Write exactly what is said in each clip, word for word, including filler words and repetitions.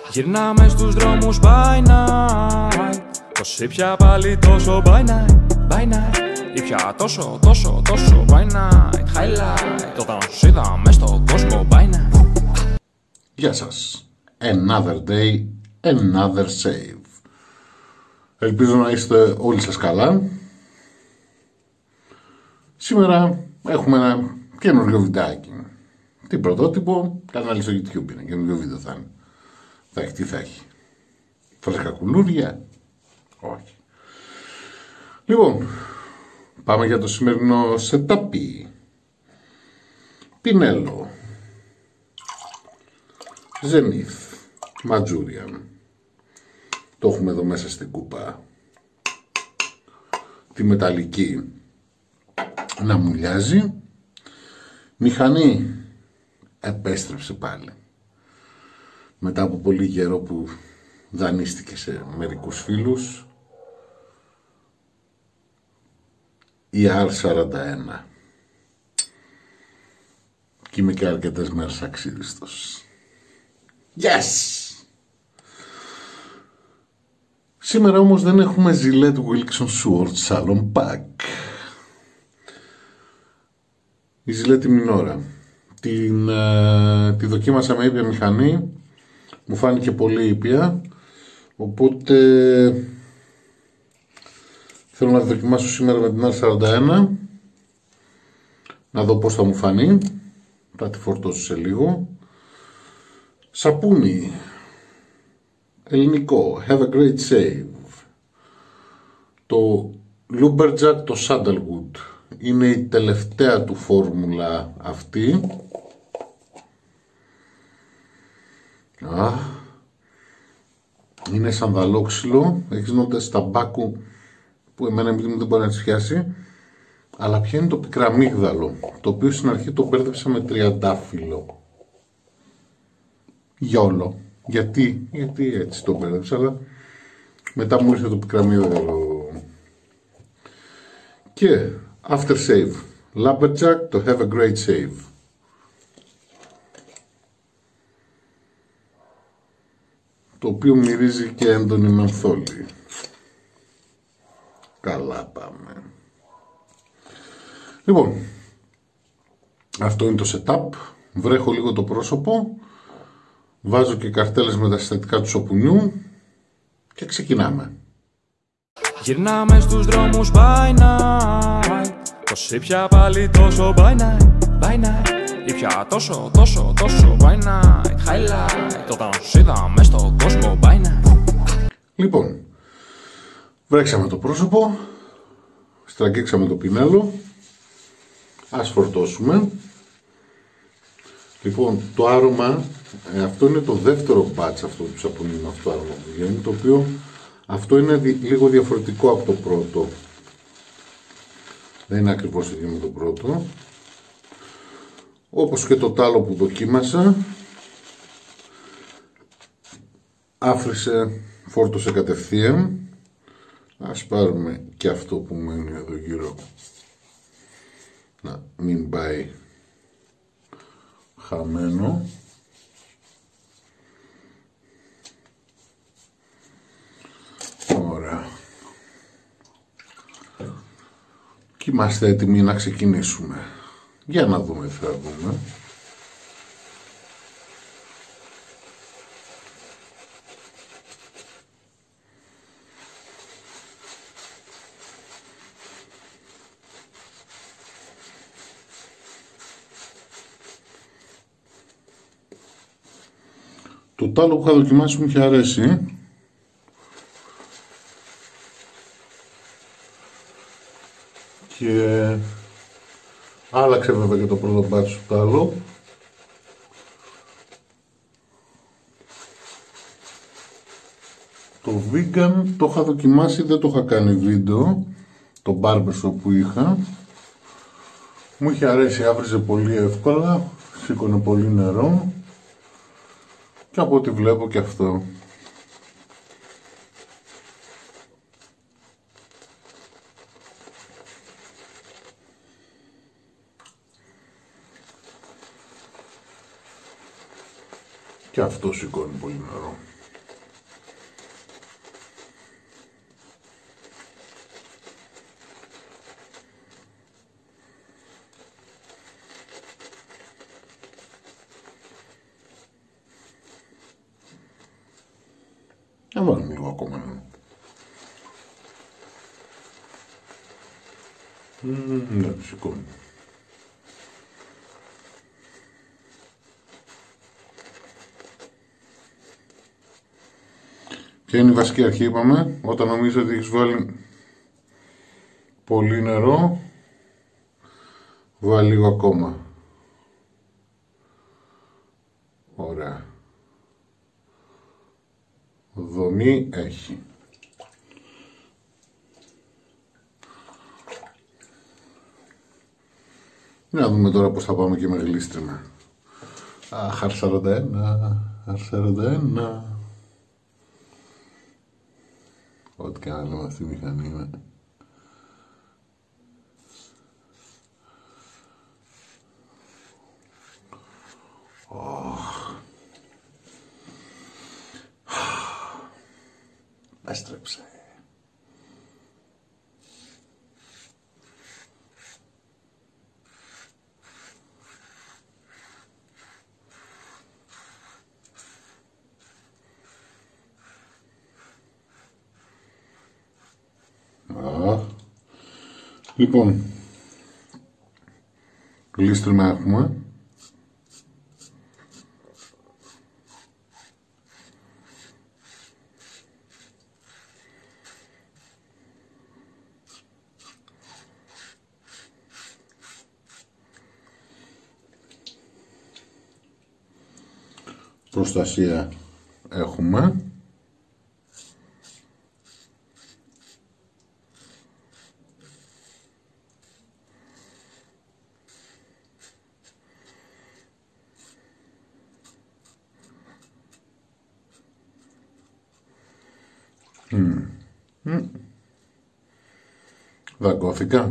Γυρνάμε στους δρόμους by night. Πως ήπια πάλι τόσο by night, by night. Ήπια τόσο, τόσο, τόσο by night. Highlight, όταν σου είδα μες στον κόσμο by night. Γεια σας. Another day, another save. Ελπίζω να είστε όλοι σας καλά. Σήμερα έχουμε ένα καινούργιο βιντεάκι. Τι πρωτότυπο, κανάλι στο YouTube είναι, καινούργιο βίντεο θα είναι. Θα έχει, τι θα έχει. Φρέσκα κουλούρια. Όχι. Λοιπόν, πάμε για το σημερινό setup. Πινέλο, Zenith, Majurian. Το έχουμε εδώ μέσα στην κούπα. Τη μεταλλική να μουλιάζει. Μηχανή επέστρεψε πάλι. Μετά από πολύ καιρό που δανείστηκε σε μερικούς φίλους. Η αρ σαράντα ένα. Και είμαι και αρκετές μέρες αξίριστος. Yes! Σήμερα όμως δεν έχουμε Gillette Wilson Sword Salon Pack. Η Gillette Minora. Την, ε, τη δοκίμασα με ήπια μηχανή. Μου φάνηκε πολύ ήπια. Οπότε θέλω να τη δοκιμάσω σήμερα με την αρ σαράντα ένα. Να δω πώς θα μου φανεί. Θα τη φορτώσω σε λίγο. Σαπούνι. Ελληνικό. Have a great save. Το Lumberjack, το Sandalwood. Είναι η τελευταία του φόρμουλα αυτή. Α, είναι σανδαλόξυλο. Έχεις νότες ταμπάκου που εμένα μου δεν μπορεί να τις πιάσει. Αλλά ποια είναι το πικραμίγδαλο, το οποίο στην αρχή το μπέρδεψα με τριαντάφυλλο. Γιόλο. Γιατί, γιατί έτσι το μπέρδεψα, αλλά μετά μου ήρθε το πικραμίγδαλο. Και after save, Lumberjack, το have a great save. Το οποίο μυρίζει και έντονη μενθόλη. Καλά πάμε. Λοιπόν, αυτό είναι το setup. Βρέχω λίγο το πρόσωπο. Βάζω και καρτέλες με τα συστατικά του σαπουνιού. Και ξεκινάμε. Γυρνάμε στους δρόμους by night. Πως ήπια πάλι τόσο by night, by night. Ήπια τόσο, τόσο, τόσο by night. Highlight, όταν σου είδα μες στον κόσμο by night. Λοιπόν, βρέξαμε το πρόσωπο. Στραγγίξαμε το πινέλο. Ας φορτώσουμε. Λοιπόν, το άρωμα, ε, αυτό είναι το δεύτερο batch αυτό του σαπουνί με αυτό το άρωμα που βγαίνει, το οποίο αυτό είναι δι, λίγο διαφορετικό από το πρώτο. Δεν είναι ακριβώς ίδιο με το πρώτο. Όπως και το τάλο που δοκίμασα. Άφρισε, φόρτωσε κατευθείαν. Ας πάρουμε και αυτό που μένει εδώ γύρω. Να μην πάει χαμένο. Ωραία. Και είμαστε έτοιμοι να ξεκινήσουμε. Για να δούμε τι θα δούμε. Το τάλο που είχα δοκιμάσει μου είχε αρέσει. Και άλλαξε βέβαια και το πρώτο μπάτσο του τάλο. Το vegan το είχα δοκιμάσει, δεν το είχα κάνει βίντεο. Το barbershop που είχα. Μου είχε αρέσει, άβριζε πολύ εύκολα. Σήκωνε πολύ νερό. Και από ό,τι βλέπω και αυτό. Και αυτό σηκώνει πολύ νερό. Να βάλουμε λίγο ακόμα. Ναι, σηκώνει. Ποια είναι η βασική αρχή, είπαμε, όταν νομίζω ότι έχεις βάλει πολύ νερό, βάλει λίγο ακόμα. Ωραία. Δομή έχει. Να δούμε τώρα πώς θα πάμε και με γλίστριμα. Αχ, αρ σαράντα ένα, αρ σαράντα ένα. Ό,τι και να λέμε αυτή η μηχανή είναι. Έστρεψε. Α, λοιπόν, γλίστριμα έχουμε. Προστασία έχουμε. Mm. Mm. Δαγκώθηκα.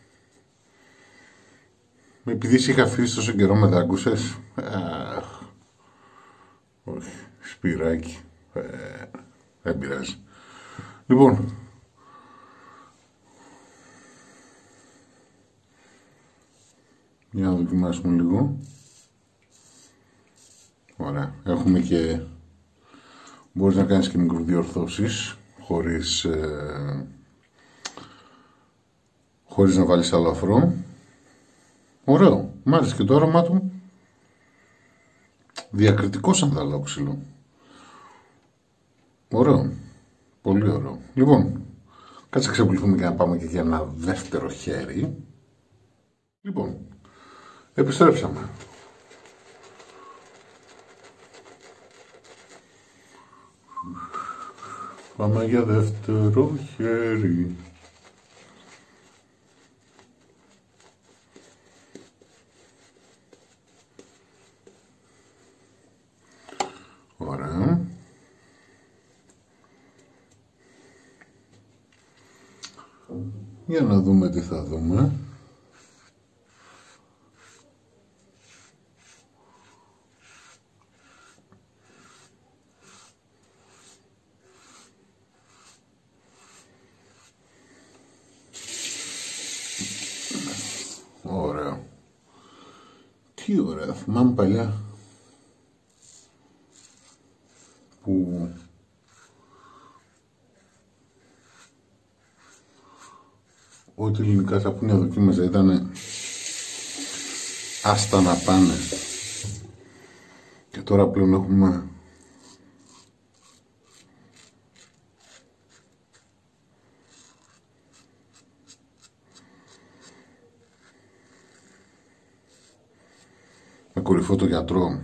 Επειδή σε είχα αφήσει τόσο καιρό με δάγκουσες. Αχ. Όχι, σπυράκι. Ε, δεν πειράζει. Λοιπόν. Για να δοκιμάσουμε λίγο. Ωραία. Έχουμε και... Μπορείς να κάνεις και μικροδιορθώσεις. Χωρίς... Ε, χωρίς να βάλεις άλλο αφρό. Ωραίο. Μ' άρεσε και το άρωμά του. Διακριτικό σανδαλόξυλο. Ωραίο. Πολύ ωραίο. Λοιπόν, κάτσε να ξεπουληθούμε και να πάμε και για ένα δεύτερο χέρι. Λοιπόν, επιστρέψαμε. Πάμε για δεύτερο χέρι. Ωραία. Για να δούμε τι θα δούμε. Ωραία. Τι ωραία. Θυμάμαι παλιά που ό,τι ελληνικά σαπούνια δοκίμαζα ήταν άστα να πάνε. Και τώρα πλέον έχουμε με κορυφό το γιατρό.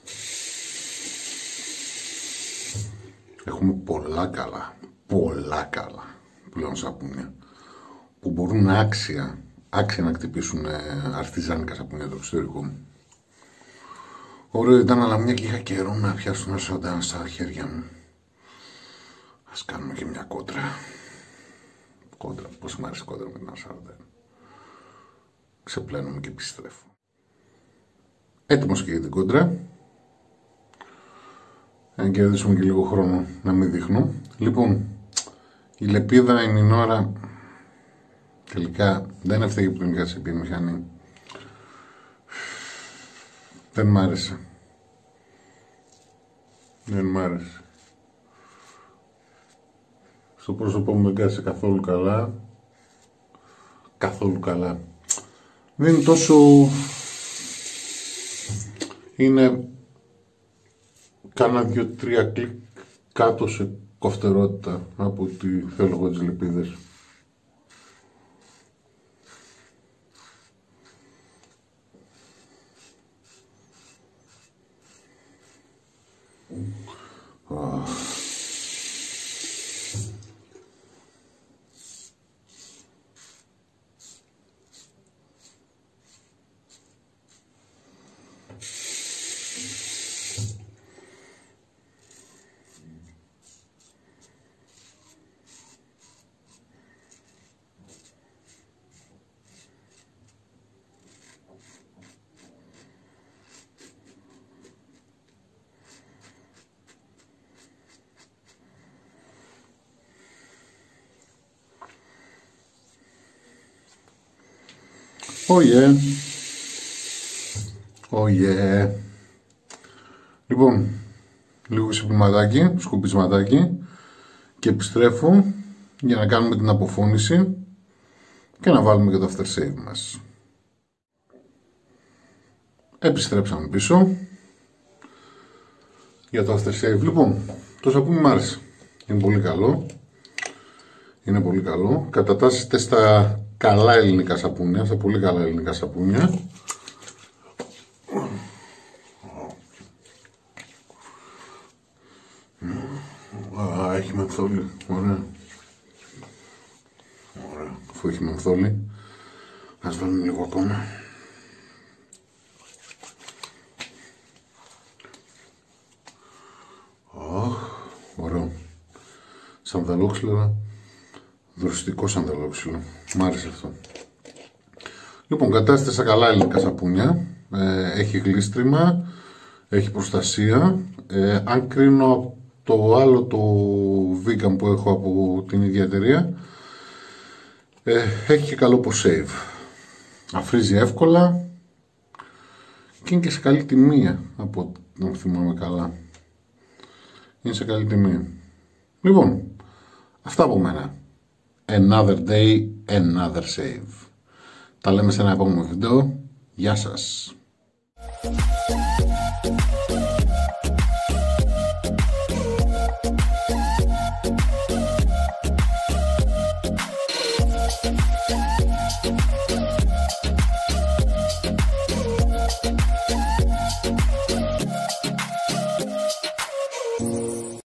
Έχουμε πολλά καλά, πολλά καλά πλέον σαπούνια που μπορούν άξια, άξια να χτυπήσουν αρτιζάνικα σαπούνια του εξωτερικού. Ωραίο ήταν, αλλά μια και είχα καιρό να πιάσω ένα σαράντα στα χέρια μου. Ας κάνουμε και μια κόντρα. Κόντρα, πώς μου αρέσει κόντρα με την σαράντα. Ξεπλένομαι και επιστρέφω. Έτοιμος και για την κόντρα. Να κερδίσουμε και λίγο χρόνο να μην δείχνω. Λοιπόν, η λεπίδα, η μινόρα τελικά δεν έφταιγε που την είχα πει μηχανή. Δεν μ' άρεσε. Δεν μ' άρεσε. Στο πρόσωπό μου δεν κάθισε καθόλου καλά. Καθόλου καλά. Δεν είναι τόσο... Είναι... Κάνα δύο-τρία κλικ κάτω σε κοφτερότητα από ό,τι θέλω εγώ τις λεπίδες. Oh. Oh yeah. Oh yeah. Λοιπόν, λίγο ξυπνηματάκι, σκουπισματάκι και επιστρέφω για να κάνουμε την αποφώνηση και να βάλουμε και το after shave μας. Επιστρέψαμε πίσω για το after shave. Λοιπόν, το σαπούνι μου άρεσε. Είναι πολύ καλό. Είναι πολύ καλό. Κατατάσσεται στα καλά ελληνικά σαπούνια, στα πολύ καλά ελληνικά σαπούνια. Α, έχει μενθόλι, ωραία. Ωραία, αφού έχει μενθόλι, ας βάλουμε λίγο ακόμα. Αχ, ωραίο. Σανδαλόξυλο. Δροσιστικό σανδαλόξυλο. Μ' άρεσε αυτό. Λοιπόν, κατάσταση στα καλά ελληνικά σαπούνια. Ε, έχει γλίστριμα, έχει προστασία. Ε, αν κρίνω από το άλλο το vegan που έχω από την ίδια εταιρεία, ε, έχει και καλό post-shave. Αφρίζει εύκολα και είναι και σε καλή τιμή, από να θυμάμαι καλά. Είναι σε καλή τιμή. Λοιπόν, αυτά από μένα. Another day, another shave. Τα λέμε σε ένα επόμενο βίντεο. Γεια σας.